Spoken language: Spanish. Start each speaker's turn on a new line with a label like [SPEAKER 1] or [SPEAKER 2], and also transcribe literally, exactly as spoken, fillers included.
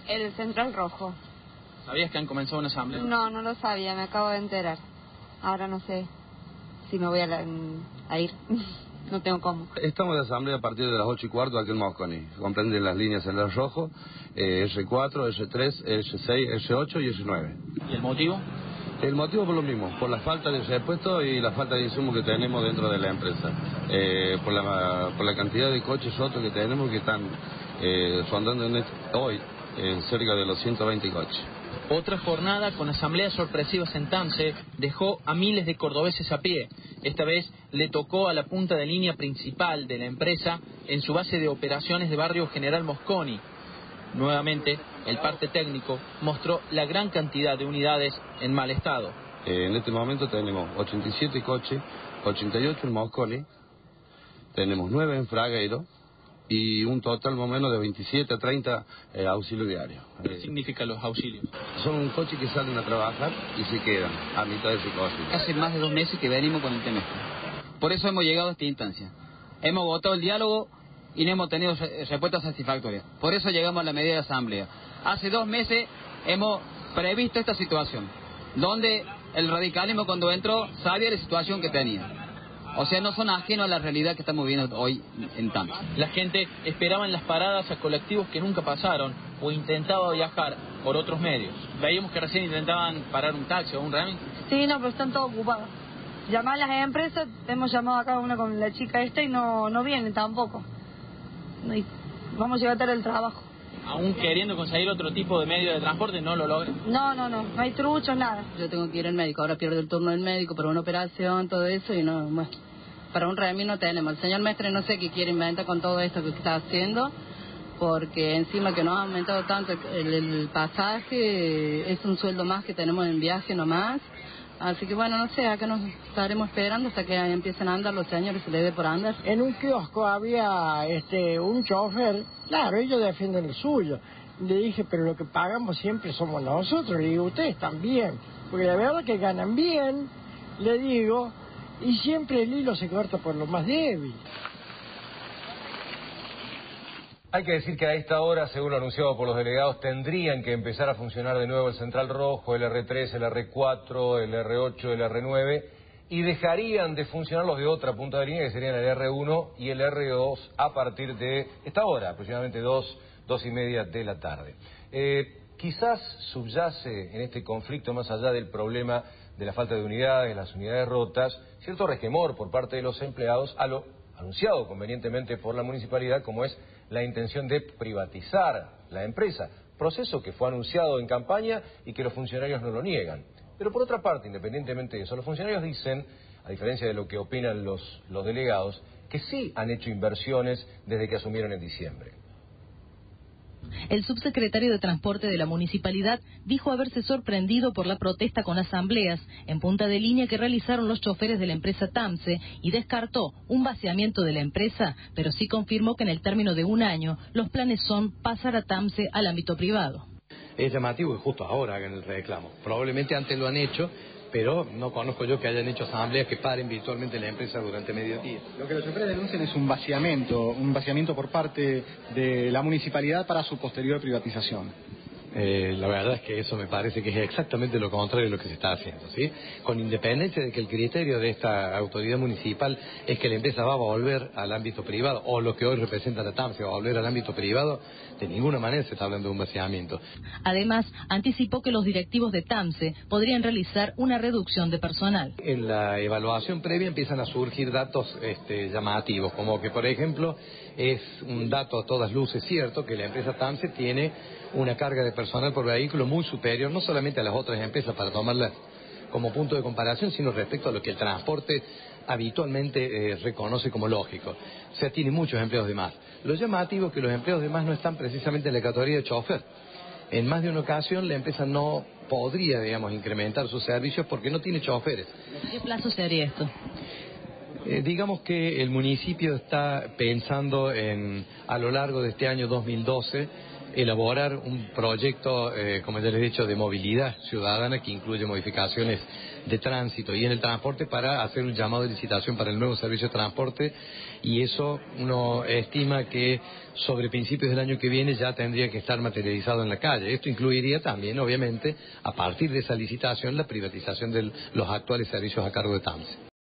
[SPEAKER 1] El Central Rojo.
[SPEAKER 2] ¿Sabías que han comenzado una asamblea?
[SPEAKER 1] No, no lo sabía, me acabo de enterar. Ahora no sé si me voy a, la, a ir. No tengo cómo.
[SPEAKER 3] Estamos de asamblea a partir de las ocho y cuarto aquí en Mosconi. Comprenden las líneas Central Rojo, eh, ese cuatro, ese tres, ese seis, ese ocho y ese nueve.
[SPEAKER 2] ¿Y el motivo?
[SPEAKER 3] El motivo por lo mismo, por la falta de repuesto y la falta de insumos que tenemos dentro de la empresa. Eh, por, la, por la cantidad de coches otros que tenemos que están eh, rondando en este, hoy eh, cerca de los ciento veinte coches.
[SPEAKER 2] Otra jornada con asambleas sorpresivas en Tamce dejó a miles de cordobeses a pie. Esta vez le tocó a la punta de línea principal de la empresa en su base de operaciones de barrio General Mosconi. Nuevamente, el parte técnico mostró la gran cantidad de unidades en mal estado.
[SPEAKER 3] Eh, en este momento tenemos ochenta y siete coches, ochenta y ocho en Mosconi, tenemos nueve en Fragueiro y un total más o menos de veintisiete a treinta eh, auxilios diarios.
[SPEAKER 2] ¿Qué significan los auxilios?
[SPEAKER 3] Son coches que salen a trabajar y se quedan a mitad de su cocina.
[SPEAKER 4] Hace más de dos meses que venimos con el tema. Por eso hemos llegado a esta instancia. Hemos votado el diálogo y no hemos tenido respuestas satisfactorias. Por eso llegamos a la medida de asamblea. Hace dos meses hemos previsto esta situación, donde el radicalismo cuando entró sabía la situación que tenía. O sea, no son ajenos a la realidad que estamos viviendo hoy en Tamce.
[SPEAKER 2] La gente esperaba en las paradas a colectivos que nunca pasaron o intentaba viajar por otros medios. Veíamos que recién intentaban parar un taxi o un remi.
[SPEAKER 5] Sí, no, pero están todos ocupados. Llamar a las empresas, hemos llamado acá una con la chica esta y no, no vienen tampoco. Y vamos a llegar tarde al trabajo.
[SPEAKER 2] Aún queriendo conseguir otro tipo de medio de transporte, no lo logran.
[SPEAKER 5] No, no, no, no hay truchos, nada.
[SPEAKER 6] Yo tengo que ir al médico, ahora pierdo el turno del médico para una operación, todo eso, y no, bueno, para un remi no tenemos. El señor Mestre no sé qué quiere inventar con todo esto que está haciendo, porque encima que nos ha aumentado tanto el, el pasaje, es un sueldo más que tenemos en viaje nomás. Así que bueno, no sé, acá nos estaremos esperando hasta que empiecen a andar los señores y se les dé por andar.
[SPEAKER 7] En un kiosco había este un chofer, claro, ellos defienden el suyo. Le dije, pero lo que pagamos siempre somos nosotros, le digo, ustedes también, porque la verdad que ganan bien, le digo, y siempre el hilo se corta por lo más débil.
[SPEAKER 8] Hay que decir que a esta hora, según lo anunciado por los delegados, tendrían que empezar a funcionar de nuevo el Central Rojo, el erre tres, el erre cuatro, el erre ocho, el erre nueve, y dejarían de funcionar los de otra punta de línea, que serían el erre uno y el erre dos, a partir de esta hora, aproximadamente dos, dos y media de la tarde. Eh, quizás subyace en este conflicto, más allá del problema de la falta de unidades, las unidades rotas, cierto resquemor por parte de los empleados a lo anunciado convenientemente por la municipalidad, como es la intención de privatizar la empresa, proceso que fue anunciado en campaña y que los funcionarios no lo niegan. Pero por otra parte, independientemente de eso, los funcionarios dicen, a diferencia de lo que opinan los, los delegados, que sí han hecho inversiones desde que asumieron en diciembre.
[SPEAKER 9] El subsecretario de Transporte de la municipalidad dijo haberse sorprendido por la protesta con asambleas en punta de línea que realizaron los choferes de la empresa Tamce y descartó un vaciamiento de la empresa, pero sí confirmó que en el término de un año los planes son pasar a Tamce al ámbito privado.
[SPEAKER 10] Es llamativo que justo ahora hagan el reclamo. Probablemente antes lo han hecho, pero no conozco yo que hayan hecho asambleas que paren virtualmente la empresa durante mediodía.
[SPEAKER 11] Lo que los choferes denuncian es un vaciamiento, un vaciamiento por parte de la municipalidad para su posterior privatización.
[SPEAKER 10] Eh, la verdad es que eso me parece que es exactamente lo contrario de lo que se está haciendo, ¿sí? Con independencia de que el criterio de esta autoridad municipal es que la empresa va a volver al ámbito privado, o lo que hoy representa la Tamce va a volver al ámbito privado, de ninguna manera se está hablando de un vaciamiento.
[SPEAKER 9] Además, anticipó que los directivos de Tamce podrían realizar una reducción de personal.
[SPEAKER 10] En la evaluación previa empiezan a surgir datos este, llamativos, como que, por ejemplo, es un dato a todas luces cierto que la empresa Tamce tiene una carga de personal por vehículo muy superior, no solamente a las otras empresas para tomarlas como punto de comparación, sino respecto a lo que el transporte habitualmente eh, reconoce como lógico. O sea, tiene muchos empleados de más. Lo llamativo es que los empleados de más no están precisamente en la categoría de chofer. En más de una ocasión la empresa no podría, digamos, incrementar sus servicios porque no tiene choferes.
[SPEAKER 9] ¿En qué plazo se haría esto?
[SPEAKER 10] Eh, digamos que el municipio está pensando en, a lo largo de este año dos mil doce, elaborar un proyecto, eh, como ya les he dicho, de movilidad ciudadana que incluye modificaciones de tránsito y en el transporte para hacer un llamado de licitación para el nuevo servicio de transporte, y eso uno estima que sobre principios del año que viene ya tendría que estar materializado en la calle. Esto incluiría también, obviamente, a partir de esa licitación, la privatización de los actuales servicios a cargo de TAMSE.